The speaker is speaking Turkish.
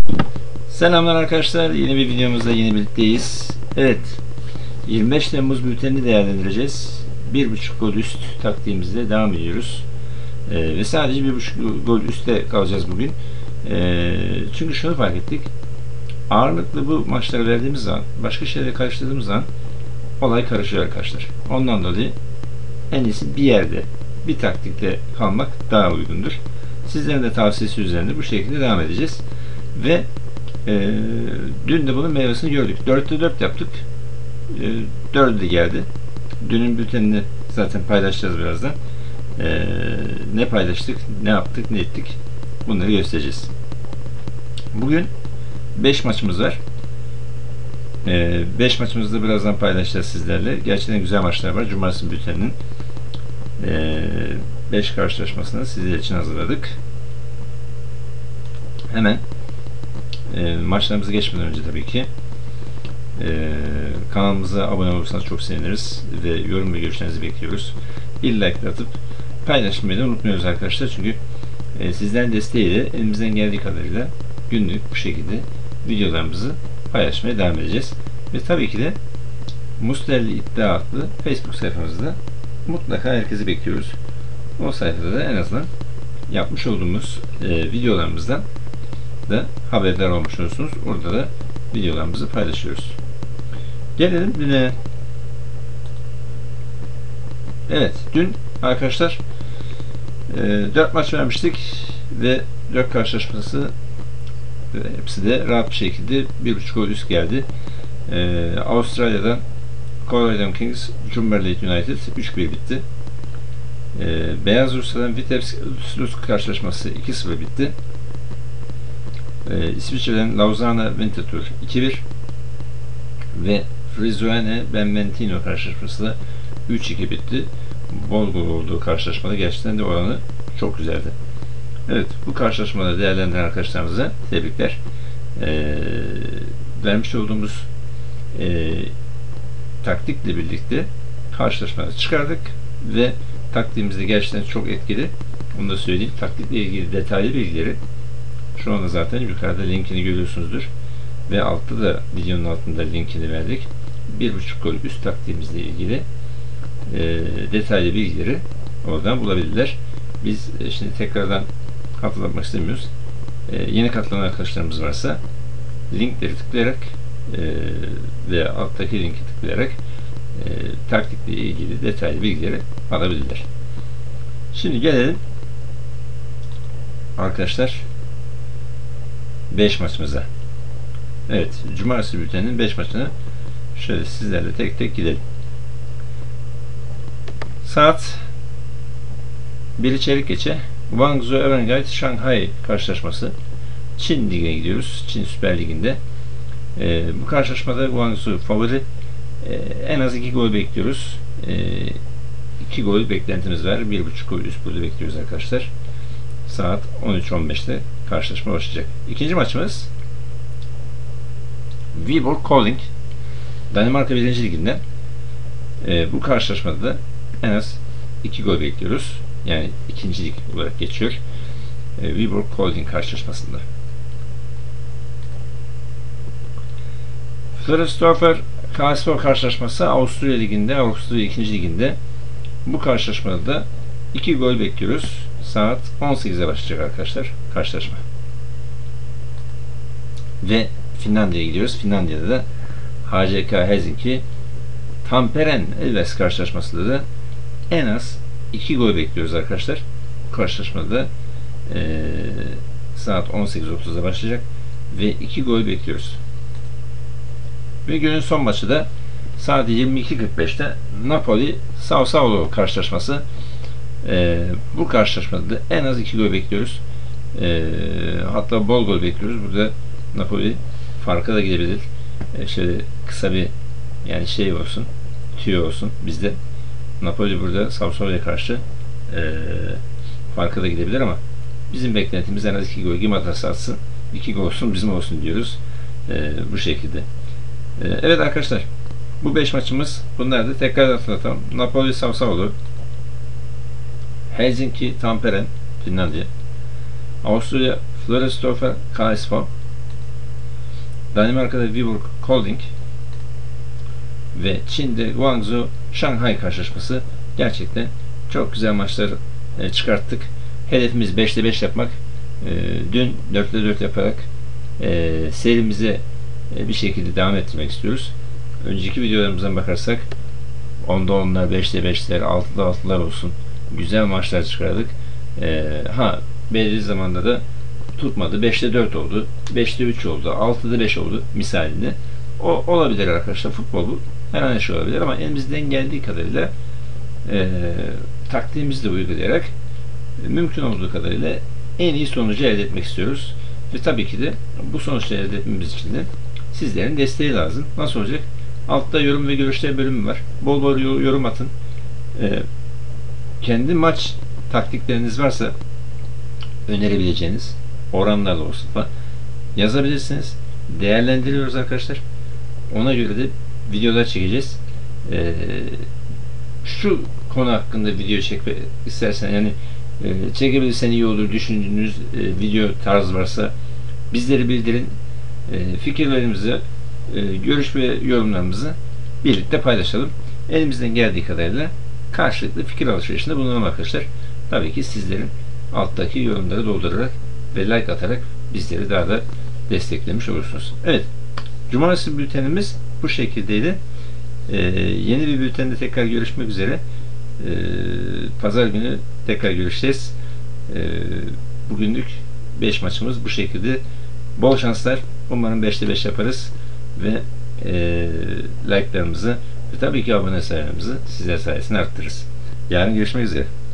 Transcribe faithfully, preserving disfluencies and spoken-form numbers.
Selamlar arkadaşlar. Yeni bir videomuzda yine birlikteyiz. Evet. yirmi beş Temmuz bültenini değerlendireceğiz. bir buçuk gol üst taktiğimizle devam ediyoruz. Ee, ve sadece bir buçuk gol üstte kalacağız bugün. Ee, çünkü şunu fark ettik. Ağırlıklı bu maçları verdiğimiz zaman, başka şeyleri karıştırdığımız zaman olay karışıyor arkadaşlar. Ondan dolayı en iyisi bir yerde bir taktikle kalmak daha uygundur. Sizlerin de tavsiyesi üzerinde bu şekilde devam edeceğiz. Ve e, dün de bunun meyvesini gördük. dörtte dört yaptık. E, dördü de geldi. Dünün bültenini zaten paylaşacağız birazdan. E, ne paylaştık, ne yaptık, ne ettik bunları göstereceğiz. Bugün beş maçımız var. beş maçımızı da birazdan paylaşacağız sizlerle. Gerçekten güzel maçlar var. Cumartesi bülteninin beş karşılaşmasını sizler için hazırladık. Hemen e, maçlarımızı geçmeden önce tabii ki e, kanalımıza abone olursanız çok seviniriz ve yorum ve görüşlerinizi bekliyoruz. Bir like atıp paylaşmayı da unutmuyoruz arkadaşlar. Çünkü e, sizlerin desteğiyle elimizden geldiği kadarıyla günlük bu şekilde videolarımızı paylaşmaya devam edeceğiz. Ve tabii ki de Musterli İddia adlı Facebook sayfamızda mutlaka herkesi bekliyoruz. O sayfada da en azından yapmış olduğumuz e, videolarımızdan da haberdar olmuş olursunuz. Orada da videolarımızı paylaşıyoruz. Gelelim düne. Evet, dün arkadaşlar e, dört maç vermiştik ve dört karşılaşması e, hepsi de rahat bir şekilde bir buçuk gol üst geldi. E, Avustralya'dan Colorado Kings Cumberland United üç bir bitti. E, Beyaz Rusya'dan Vitebsk karşılaşması iki sıfır bitti. E, İsviçre'den Lausanne Winterthur iki bir ve Frizoane Benventino karşılaşması da üç iki bitti. Bol gol olduğu karşılaşmada gerçekten de oranı çok güzeldi. Evet, bu karşılaşmada değerlendiren arkadaşlarımıza tebrikler. E, vermiş olduğumuz e, taktikle birlikte karşılaşmada çıkardık ve taktiğimiz de gerçekten çok etkili. Onu da söyleyeyim. Taktikle ilgili detaylı bilgileri şu anda zaten yukarıda linkini görüyorsunuzdur. Ve altta da videonun altında linkini verdik. bir buçuk gol üst taktiğimizle ilgili e, detaylı bilgileri oradan bulabilirler. Biz e, şimdi tekrardan hatırlatmak istemiyoruz. E, yeni katılan arkadaşlarımız varsa linkleri tıklayarak e, ve alttaki linki tıklayarak e, taktikle ilgili detaylı bilgileri alabilirler. Şimdi gelelim arkadaşlar beş maçımıza. Evet, Cumartesi bülteninin beş maçını şöyle sizlerle tek tek gidelim. Saat biri çeyrek geçe Guangzhou Avangard Şanghay karşılaşması. Çin Ligi'ne gidiyoruz. Çin Süper Ligi'nde. Ee, bu karşılaşmada Guangzhou favori. Ee, en az iki gol bekliyoruz. Ee, iki gol beklentimiz var. bir buçuk gol üst burada bekliyoruz arkadaşlar. Saat on üç on beşte karşılaşma başlayacak. İkinci maçımız Viborg Kolding Danimarka birinci Ligi'nde. Ee, bu karşılaşmada da en az iki gol bekliyoruz. Yani ikinci lig olarak geçiyor. Ee, Viborg Kolding karşılaşmasında. Floridsdorfer K S V karşılaşması Avusturya Ligi'nde, Avusturya ikinci Ligi'nde. Bu karşılaşmada da iki gol bekliyoruz. Saat on sekize başlayacak arkadaşlar karşılaşma. Ve Finlandiya'ya gidiyoruz. Finlandiya'da da H C K Helsinki Tamperen Ilves karşılaşmasında da en az iki gol bekliyoruz arkadaşlar. Bu karşılaşmada da e, saat on sekiz otuzda başlayacak ve iki gol bekliyoruz. Ve günün son maçı da saat yirmi iki kırk beşte Napoli Sao Paulo karşılaşması. E, bu karşılaşmada da en az iki gol bekliyoruz. E, hatta bol gol bekliyoruz. Burada Napoli farka da gidebilir. E, şöyle kısa bir yani şey olsun, tüyo olsun bizde. Napoli burada Sao Paulo'ya karşı e, farka da gidebilir ama bizim beklentimiz en az iki gol. Kim atarsa atsın, iki gol olsun, bizim olsun diyoruz. E, bu şekilde. E, evet arkadaşlar, bu beş maçımız bunlar da tekrar hatırlatalım. Napoli Sao Paulo, Helsinki Tampere Finlandiya, Avusturya Floridsdorfer K S V, Danimarka'da Viborg Kolding ve Çin'de Guangzhou Şanghay karşılaşması. Gerçekten çok güzel maçlar e, çıkarttık. Hedefimiz beşte beş yapmak. E, dün dörtte dört yaparak e, serimize e, bir şekilde devam ettirmek istiyoruz. Önceki videolarımızdan bakarsak onda onlar, beşte beşler, altıda altılar olsun. Güzel maçlar çıkardık. E, ha belirli zamanda da tutmadı. beşte dört oldu. beşte üç oldu. altıda beş oldu misalinde. O olabilir arkadaşlar. Futbol bu. Her an şey olabilir ama elimizden geldiği kadarıyla e, taktiğimizi de uygulayarak e, mümkün olduğu kadarıyla en iyi sonucu elde etmek istiyoruz. Ve tabii ki de bu sonuçları elde etmemiz için de sizlerin desteği lazım. Nasıl olacak? Altta yorum ve görüşler bölümü var. Bol bol yorum atın. E, kendi maç taktikleriniz varsa önerebileceğiniz oranlarla olsun falan yazabilirsiniz. Değerlendiriyoruz arkadaşlar. Ona göre de videolar çekeceğiz. Ee, şu konu hakkında video çekme istersen yani e, çekebilirsen iyi olur düşündüğünüz e, video tarzı varsa bizleri bildirin. E, fikirlerimizi, e, görüş ve yorumlarımızı birlikte paylaşalım. Elimizden geldiği kadarıyla karşılıklı fikir alışverişinde bulunalım arkadaşlar. Tabii ki sizlerin alttaki yorumları doldurarak ve like atarak bizleri daha da desteklemiş olursunuz. Evet. Cumartesi bültenimiz bu şekildeydi. Ee, yeni bir bültende tekrar görüşmek üzere. Ee, Pazar günü tekrar görüşeceğiz. Ee, bugünlük beş maçımız bu şekilde. Bol şanslar. Umarım beşte beş yaparız ve e, like'larımızı ve tabii ki abone sayımızı sizler sayesinde arttırırız. Yarın görüşmek üzere.